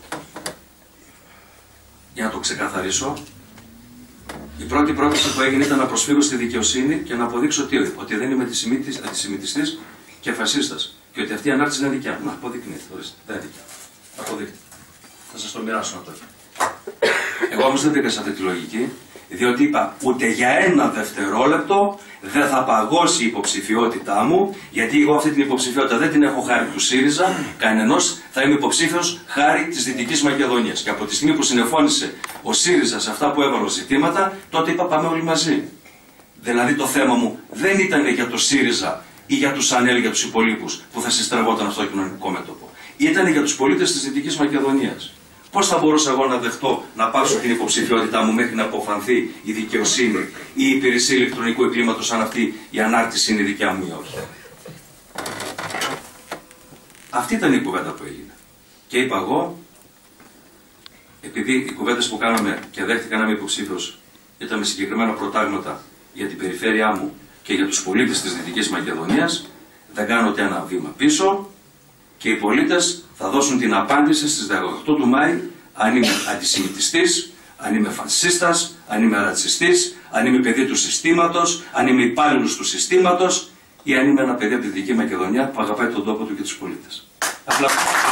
για να το ξεκαθαρίσω. Η πρώτη πρόταση που έγινε ήταν να προσφύγω στη δικαιοσύνη και να αποδείξω ότι, ότι δεν είμαι αντισημιτιστής και φασίστας. Και ότι αυτή η ανάρτηση είναι δικιά μου. Να, αποδεικνύεται. Δεν είναι δικιά μου. Αποδείχτε. Θα σας το μοιράσω να το έχω. Εγώ όμως δεν πήγα σε αυτή τη λογική, διότι είπα ούτε για ένα δευτερόλεπτο δεν θα παγώσει η υποψηφιότητά μου, γιατί εγώ αυτή την υποψηφιότητα δεν την έχω χάρη του ΣΥΡΙΖΑ, κανενός, θα είμαι υποψήφιος χάρη της Δυτικής Μακεδονίας. Και από τη στιγμή που συνεφώνησε ο ΣΥΡΙΖΑ σε αυτά που έβαλε ζητήματα, τότε είπα πάμε όλοι μαζί. Δηλαδή το θέμα μου δεν ήταν για το ΣΥΡΙΖΑ ή για τους ΑΝΕΛ ή για τους υπολείπους που θα συστραβόταν αυτό το κοινωνικό μέτωπο. Ήταν για τους πολίτες της Δυτικής Μακεδονίας. Πώς θα μπορούσα εγώ να δεχτώ να πάρω την υποψηφιότητά μου μέχρι να αποφανθεί η δικαιοσύνη ή η υπηρεσία ηλεκτρονικού εγκλήματος, αν αυτή η ανάρτηση είναι δικιά μου ή όχι. Αυτή ήταν η κουβέντα που έγινε. Και είπα εγώ, επειδή οι κουβέντες που κάναμε και δέχτηκα να είμαι υποψήφιος ήταν με συγκεκριμένα προτάγματα για την περιφέρειά μου και για τους πολίτες της Δυτικής Μακεδονίας, δεν κάνω ούτε ένα βήμα πίσω και οι πολίτες θα δώσουν την απάντηση στις δεκαοκτώ του Μάη αν είμαι αντισημιτιστής, αν είμαι φασίστας, αν είμαι ρατσιστής, αν είμαι παιδί του συστήματος, αν είμαι υπάλληλος του συστήματος ή αν είμαι ένα παιδί από τη Δυτική Μακεδονία που αγαπάει τον τόπο του και τους πολίτες. Απλά...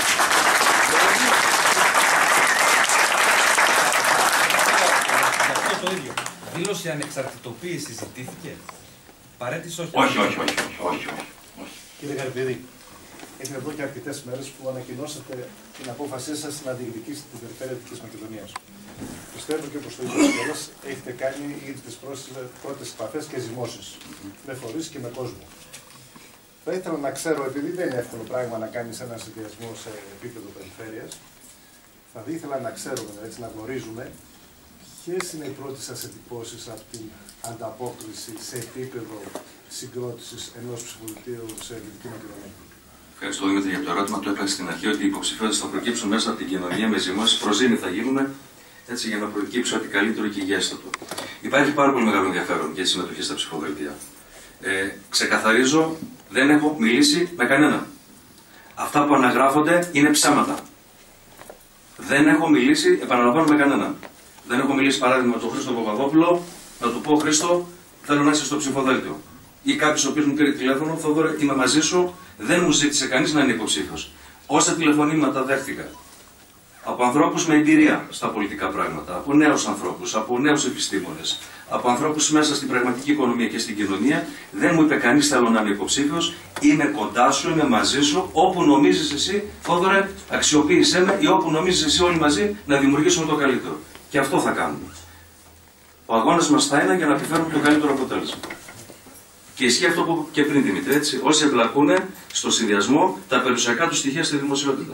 Το ίδιο. Δήλωση ανεξαρτητοποίηση ζητήθηκε. Παρέτηση όχι. Όχι, όχι, όχι, όχι, όχι. Κύριε Καρυπίδη, είναι εδώ και αρκετές μέρες που ανακοινώσατε την απόφασή σας να διεκδικήσετε την περιφέρεια της Μακεδονίας. Πιστεύω και όπως το είπατε κιόλας, έχετε κάνει ήδη τις πρώτες επαφές και ζυμώσεις με φορείς και με κόσμο. Θα ήθελα να ξέρω, επειδή δεν είναι εύκολο πράγμα να κάνεις έναν συνδυασμό σε επίπεδο περιφέρειας, θα ήθελα να ξέρουμε, έτσι να γνωρίζουμε, ποιες είναι οι πρώτες σας εντυπώσεις από την ανταπόκριση σε επίπεδο συγκρότησης ενός ψηφοδελτίου σε Δυτική Μακεδονία. Ευχαριστώ Δημήτρη για το ερώτημα. Το έπαιξε στην αρχή ότι οι υποψηφιότητες θα προκύψουν μέσα από την κοινωνία με ζυμώσεις. Προζήμοι θα γίνουν έτσι για να προκύψει ό,τι καλύτερο και υγιέστατο. Υπάρχει πάρα πολύ μεγάλο ενδιαφέρον για τη συμμετοχή στα ψηφοδελτία. Ε, ξεκαθαρίζω, δεν έχω μιλήσει με κανέναν. Αυτά που αναγράφονται είναι ψέματα. Δεν έχω μιλήσει, επαναλαμβάνω, με κανέναν. Δεν έχω μιλήσει παράδειγμα με τον Χρήστο Παπαδόπουλο, να του πω Χρήστο, θέλω να είσαι στο ψηφοδέλτιο. Ή κάποιο ο οποίο μου πήρε τηλέφωνο, Θόδωρε, είμαι μαζί σου, δεν μου ζήτησε κανεί να είναι υποψήφιος. Όσα τηλεφωνήματα δέχτηκα από ανθρώπους με εμπειρία στα πολιτικά πράγματα, από νέους ανθρώπους, από νέους επιστήμονες, από ανθρώπους μέσα στην πραγματική οικονομία και στην κοινωνία, δεν μου είπε κανείς θέλω να είμαι υποψήφιος, είμαι κοντά σου, είμαι μαζί σου, όπου νομίζεις εσύ, Θόδωρε, αξιοποίησέ με ή όπου νομίζεις εσύ όλοι μαζί να δημιουργήσουμε το καλύτερο. Και αυτό θα κάνουμε. Ο αγώνας μας θα είναι για να επιφέρουμε το καλύτερο αποτέλεσμα. Και ισχύει αυτό που και πριν, Δημήτρη, έτσι. Όσοι εμπλακούν στο συνδυασμό τα περιουσιακά του στοιχεία στη δημοσιότητα.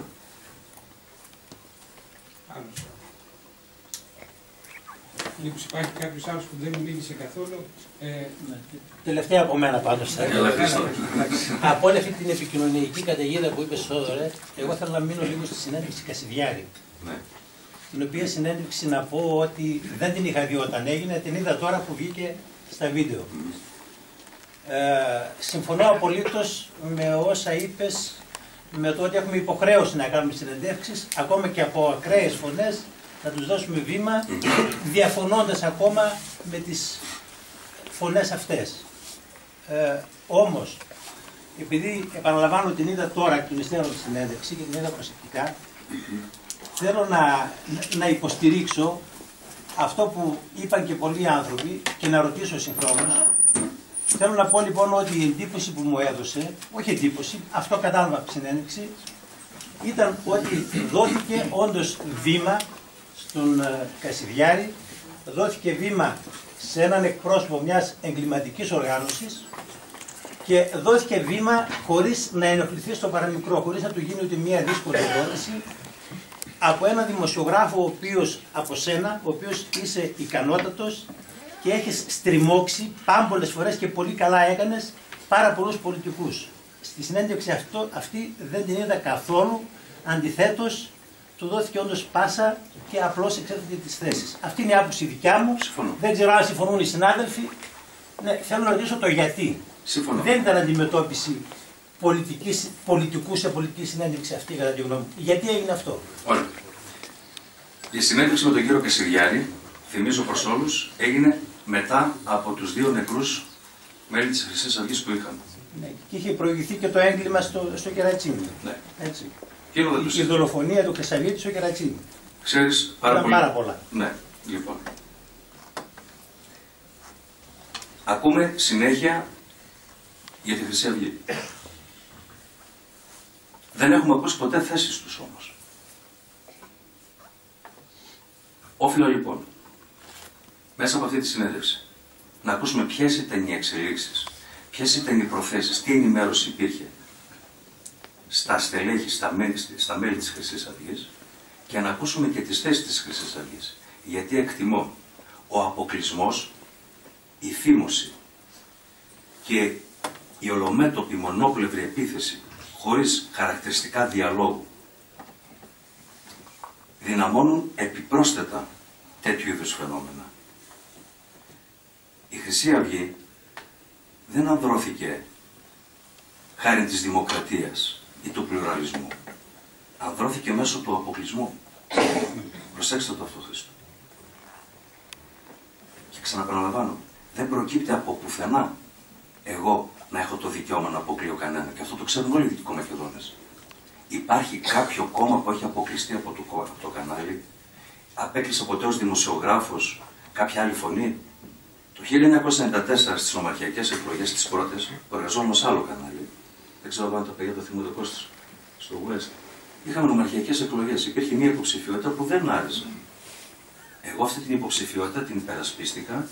Άλλος. Μήπως υπάρχει κάποιος άλλος που δεν μίλησε καθόλου. Ε... Ναι. Τελευταία από μένα πάντως. Από όλη αυτή την επικοινωνιακή καταιγίδα που είπε Θόδωρε, εγώ θέλω να μείνω λίγο στη συνέντευξη Κασιδιάρη. Ναι. Την οποία συνέντευξη να πω ότι δεν την είχα δει όταν έγινε, την είδα τώρα που βγήκε στα βίντεο. Ε, συμφωνώ απολύτως με όσα είπες με το ότι έχουμε υποχρέωση να κάνουμε συνεντεύξεις, ακόμα και από ακραίες φωνές, να τους δώσουμε βήμα, διαφωνώντας ακόμα με τις φωνές αυτές. Ε, όμως, επειδή επαναλαμβάνω την είδα τώρα και την υστέρω τη συνέντευξη και την είδα προσεκτικά, θέλω να, να υποστηρίξω αυτό που είπαν και πολλοί άνθρωποι και να ρωτήσω συγχρόνως. Θέλω να πω λοιπόν ότι η εντύπωση που μου έδωσε, όχι εντύπωση, αυτό κατάλαβα από τη συνέντευξη, ήταν ότι δόθηκε όντως βήμα στον uh, Κασιδιάρη, δόθηκε βήμα σε έναν εκπρόσωπο μιας εγκληματικής οργάνωσης και δόθηκε βήμα χωρίς να ενοχληθεί στο παραμικρό, χωρίς να του γίνει ούτε μια δύσκολη ερώτηση, από έναν δημοσιογράφο ο οποίος, από σένα, ο οποίος είσαι ικανότατος και έχεις στριμώξει πάμπολες φορές και πολύ καλά έκανες πάρα πολλούς πολιτικούς. Στη συνέντευξη αυτό, αυτή δεν την είδα καθόλου, αντιθέτως του δόθηκε όντως πάσα και απλώς εξέτατε τις θέσεις. Αυτή είναι η άποψη δικιά μου. Συμφωνώ. Δεν ξέρω αν συμφωνούν οι συνάδελφοι. Ναι, θέλω να ρωτήσω το γιατί. Συμφωνώ. Δεν ήταν αντιμετώπιση πολιτικής, πολιτικού σε πολιτική συνέντευξη αυτή, κατά τη γνώμη μου. Γιατί έγινε αυτό? Ωραία. Η συνέντευξη με τον κύριο Κασιδιάρη, θυμίζω προς όλους, έγινε μετά από τους δύο νεκρούς μέλη της Χρυσής Αυγής που είχαμε. Ναι, και είχε προηγηθεί και το έγκλημα στο, στο Κερατσίνι. Ναι. Έτσι. Η, η δολοφονία του Χρυσαυγίτη στο Κερατσίνι. Ξέρεις πάρα, πολύ... πάρα πολλά. Ναι, λοιπόν. Ακούμε συνέχεια για τη Χρυσή Αυγή. Δεν έχουμε ακούσει ποτέ θέσεις τους όμως. Όφιλα λοιπόν, μέσα από αυτή τη συνέντευξη, να ακούσουμε ποιες ήταν οι εξελίξεις, ποιες ήταν οι προθέσεις, τι ενημέρωση υπήρχε στα στελέχη, στα μέλη, στα μέλη της Χρυσής Αυγής και να ακούσουμε και τις θέσεις της Χρυσής Αυγής. Γιατί εκτιμώ ο αποκλεισμός, η φήμωση και η ολομέτωπη μονόπλευρη επίθεση χωρίς χαρακτηριστικά διαλόγου δυναμώνουν επιπρόσθετα τέτοιου είδους φαινόμενα. Η Χρυσή Αυγή δεν ανδρώθηκε χάρη της δημοκρατίας ή του πλουραλισμού. Ανδρώθηκε μέσω του αποκλεισμού. Προσέξτε το αυτό, Χρήστο. Και ξαναπαναλαμβάνω, δεν προκύπτει από πουθενά εγώ να έχω το δικαίωμα να αποκλείω κανένα. Και αυτό το ξέρουν όλοι οι Δυτικομακεδόνες. Υπάρχει κάποιο κόμμα που έχει αποκλειστεί από το, από το κανάλι, απέκλεισε ποτέ ως δημοσιογράφος κάποια άλλη φωνή. Το χίλια εννιακόσια ενενήντα τέσσερα στις νομαρχιακές εκλογές τις πρώτες, που εργαζόμουν σε άλλο κανάλι, δεν ξέρω αν τα παιδιά το θυμούνται Κώστας, στο West, είχαμε νομαρχιακές εκλογές. Υπήρχε μια υποψηφιότητα που δεν άρεσε. Εγώ αυτή την υποψηφιότητα την υπερασπίστηκα,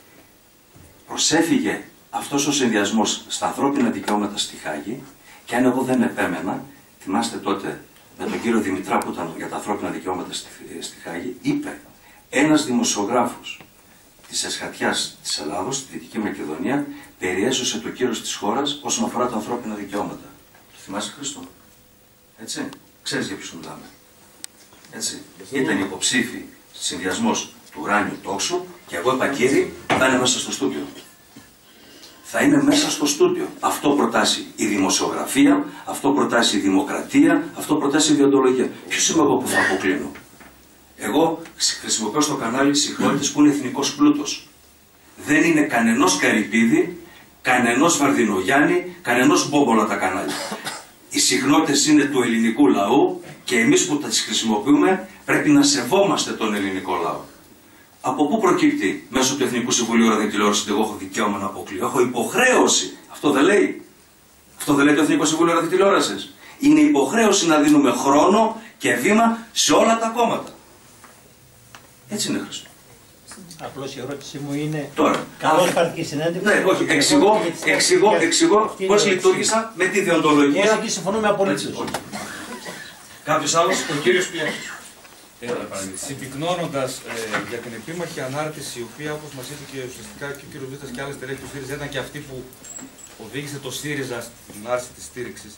προσέφυγε αυτός ο συνδυασμός στα ανθρώπινα δικαιώματα στη Χάγη και αν εγώ δεν επέμενα, θυμάστε τότε με τον κύριο Δημητρά που ήταν για τα ανθρώπινα δικαιώματα στη, στη Χάγη, είπε ένας δημοσιογράφος της Εσχατιάς της Ελλάδος, στη Δυτική Μακεδονία, περιέσωσε το κύρος της χώρας όσον αφορά τα ανθρώπινα δικαιώματα. Το θυμάσαι, Χριστό? Έτσι. Ξέρεις για ποιους μιλάμε. Έτσι. Ήταν υποψήφι συνδυασμός του ουράνιου τόξου και εγώ είπα, κύριε, θα είναι μέσα στο στούντιο. Θα είναι μέσα στο στούντιο. Αυτό προτάσει η δημοσιογραφία, αυτό προτάσει η δημοκρατία, αυτό προτάσει η διοντολογία. Ποιος είμαι εγώ που θα αποκλίνω? Εγώ χρησιμοποιώ στο κανάλι συχνότητες που είναι εθνικός πλούτος. Δεν είναι κανενός Καρυπίδη, κανενός Βαρδινογιάννη, κανενός Μπόμπολα τα κανάλια. Οι συχνότητες είναι του ελληνικού λαού και εμείς που τις χρησιμοποιούμε πρέπει να σεβόμαστε τον ελληνικό λαό. Από πού προκύπτει μέσω του Εθνικού Συμβουλίου Ραδιοτηλεόρασης ότι εγώ έχω δικαίωμα να αποκλείω? Έχω υποχρέωση. Αυτό δεν λέει. Αυτό δεν λέει το Εθνικό Συμβούλιο Ραδιοτηλεόρασης. Είναι υποχρέωση να δίνουμε χρόνο και βήμα σε όλα τα κόμματα. Έτσι είναι, Χρήστο. Απλώς η ερώτησή μου είναι. Τώρα. Καλώς πάρθηκε η συνέντευξη. Ναι, όχι. Εξηγώ, εξηγώ, εξηγώ πώς λειτουργήσα με τη διοντολογία. Πώς εκεί συμφωνούμε απολύτως. Κάποιος άλλος? Ο κύριος Πιάκης. Ε, Συμπυκνώνοντας ε, για την επίμαχη ανάρτηση, η οποία όπως μας είπε και ουσιαστικά και ο κύριος Βίτας και άλλες τελέχοι του ΣΥΡΙΖΑ ήταν και αυτή που οδήγησε το ΣΥΡΙΖΑ στην άρση της στήριξης,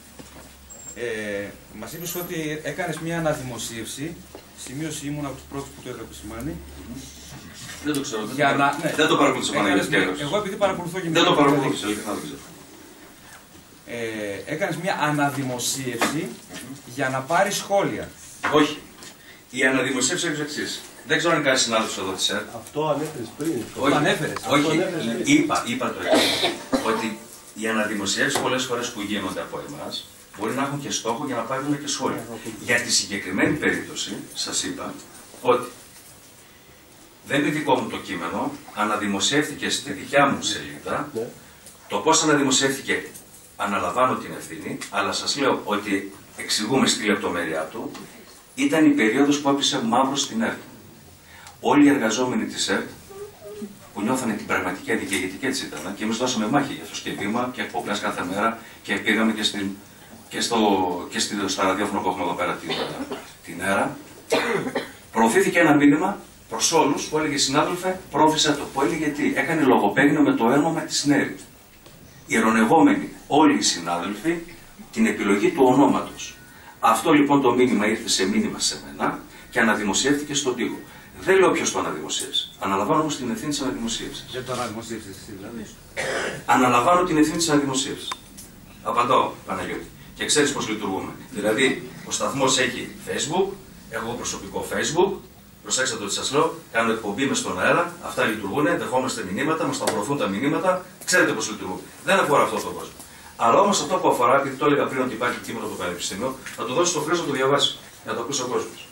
ε, μας είπες ότι έκανες μια αναδημοσίευση, σημείωση ήμουν από τους πρώτους που το είχα επισημάνει. Δεν το ξέρω, δεν, για το, να, ναι, δεν το παρακολουθήσω Παναγιώτη. Εγώ επειδή παρακολουθώ και δεν το παρακολουθήσω. ε, έκανες μια αναδημοσίευση για να πάρει σχόλια. Όχι. Η αναδημοσίευση έχει εξής. Δεν ξέρω αν κάνει συνάδελφος εδώ τη ΣΕΡ. Αυτό ανέφερες πριν. Όχι, Το ανέφερες. όχι. ανέφερες. Είπα, είπα το εξής. Ότι οι αναδημοσιεύσεις πολλές φορές που γίνονται από εμάς μπορεί να έχουν και στόχο για να πάρουν και σχόλια. Για τη συγκεκριμένη περίπτωση, σας είπα ότι δεν είναι δικό μου το κείμενο, αναδημοσιεύτηκε στη δικιά μου σελίδα. Ναι. Το πώς αναδημοσιεύτηκε αναλαμβάνω την ευθύνη, αλλά σας λέω ότι εξηγούμε στη λεπτομέρειά του, ήταν η περίοδος που έπεισε μαύρο στην ΕΡΤ. Όλοι οι εργαζόμενοι της ΕΡΤ που νιώθανε την πραγματική αδικία, γιατί έτσι ήταν, και εμείς δώσαμε μάχη για αυτό και βήμα και εκπομπές κάθε μέρα και πήγαμε και, στην, και, στο, και στη, στα ραδιόφωνο που έχουμε εδώ πέρα την, την ΕΡΑ. Προωθήθηκε ένα μήνυμα προς όλους που έλεγε συνάδελφε, πρόφησε το. Που έλεγε τι, έκανε λογοπαίγνιο με το έρμομα της ΝΕΡΙ. Ηρωνευόμενοι όλοι οι συνάδελφοι την επιλογή του ονόματος. Αυτό λοιπόν το μήνυμα ήρθε σε μήνυμα σε μένα και αναδημοσιεύτηκε στον τοίχο. Δεν λέω ποιος το αναδημοσίευσε. Αναλαμβάνω όμως την ευθύνη της αναδημοσίευσης. Δεν το αναδημοσίευσες εσύ δηλαδή. Αναλαμβάνω την ευθύνη της αναδημοσίευσης. Απαντώ, Παναγιώτη. Και ξέρεις πώς λειτουργούμε. Δηλαδή, ο σταθμός έχει Facebook, έχω προσωπικό Facebook. Προσέξτε το ότι σας λέω, κάνω εκπομπή μες στον αέρα, αυτά λειτουργούν, δεχόμαστε μηνύματα, μας τα προωθούν τα μηνύματα, ξέρετε πώς λειτουργούν. Δεν αφορά αυτό τον κόσμο. Αλλά όμως αυτό που αφορά, επειδή το έλεγα πριν ότι υπάρχει κείμενο από το Πανεπιστήμιο, θα το δώσω στο Χρήστο να το διαβάσει, να το ακούσει ο κόσμος.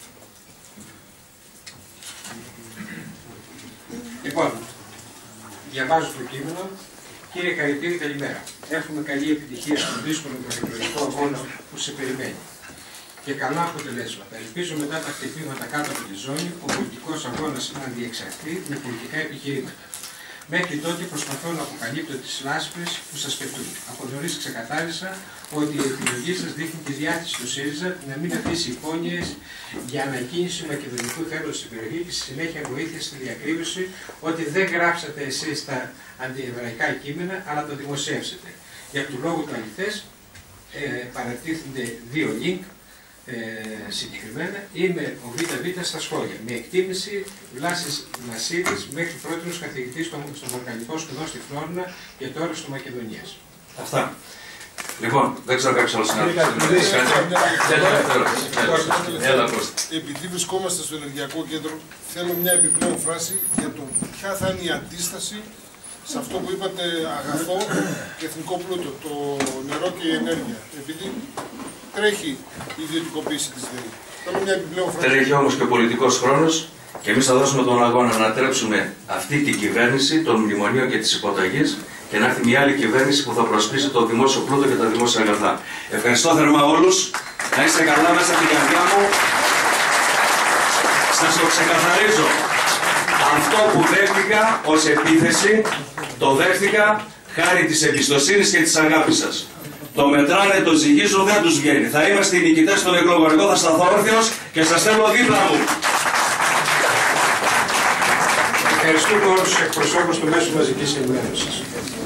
Λοιπόν, διαβάζω το κείμενο. Κύριε Καρυπίδη, καλημέρα. Έχουμε καλή επιτυχία στον δύσκολο προεκλογικό αγώνα που σε περιμένει. Και καλά αποτελέσματα. Ελπίζω μετά τα χτυπήματα κάτω από τη ζώνη, ο πολιτικός αγώνας να διεξαχθεί με πολιτικά επιχειρήματα. Μέχρι τότε προσπαθώ να αποκαλύπτω τις λάσπες που σας πετούν. Από νωρίς ξεκαθάρισα ότι η επιλογή σας δείχνει τη διάθεση του ΣΥΡΙΖΑ να μην αφήσει υπόνοιες για ανακοίνηση μακεδονικού θέματος στην περιοχή και στη συνέχεια βοήθεια στη διακρύβωση ότι δεν γράψατε εσείς τα αντιεβραϊκά κείμενα, αλλά το δημοσιεύσετε. Για του λόγου του αληθές ε, παρατίθενται δύο link. Ε, συγκεκριμένα είμαι ο ΒΒ στα σχόλια. Με εκτίμηση Βλάσης Νασίδης μέχρι πρώτος καθηγητής στο, στο Βαλκανικό Σπουδό στη Φλόρινα και τώρα στο Μακεδονίας. Αυτά. Λοιπόν, δεν ξέρω κάποιος άλλος συνάδελφος. Επειδή βρισκόμαστε στο Ενεργειακό Κέντρο, θέλω μια επιπλέον φράση για το ποια θα είναι η αντίσταση σε αυτό που είπατε αγαθό και εθνικό πλούτο, το νερό και η ενέργεια. Επειδή τρέχει η ιδιωτικοποίηση της ΔΕΗ. Θέλω μια επιπλέον φράση. Τρέχει όμως και ο πολιτικός χρόνος και εμείς θα δώσουμε τον αγώνα να ανατρέψουμε αυτή την κυβέρνηση των μνημονίων και της υποταγής και να έρθει μια άλλη κυβέρνηση που θα προσπίσει το δημόσιο πλούτο και τα δημόσια αγαθά. Ευχαριστώ θερμά όλους. Να είστε καλά μέσα από την καρδιά μου. Σας το ξεκαθαρίζω. Αυτό που δέχτηκα ως επίθεση, το δέχτηκα χάρη της εμπιστοσύνης και της αγάπης σας. Το μετράνε, το ζυγίζουν, δεν τους βγαίνει. Θα είμαστε οι νικητές των εκλογών. Εγώ θα σταθώ όρθιος και σας θέλω δίπλα μου. Ευχαριστούμε όλους τους εκπροσώπους του μέσου μαζικής ενημέρωσης.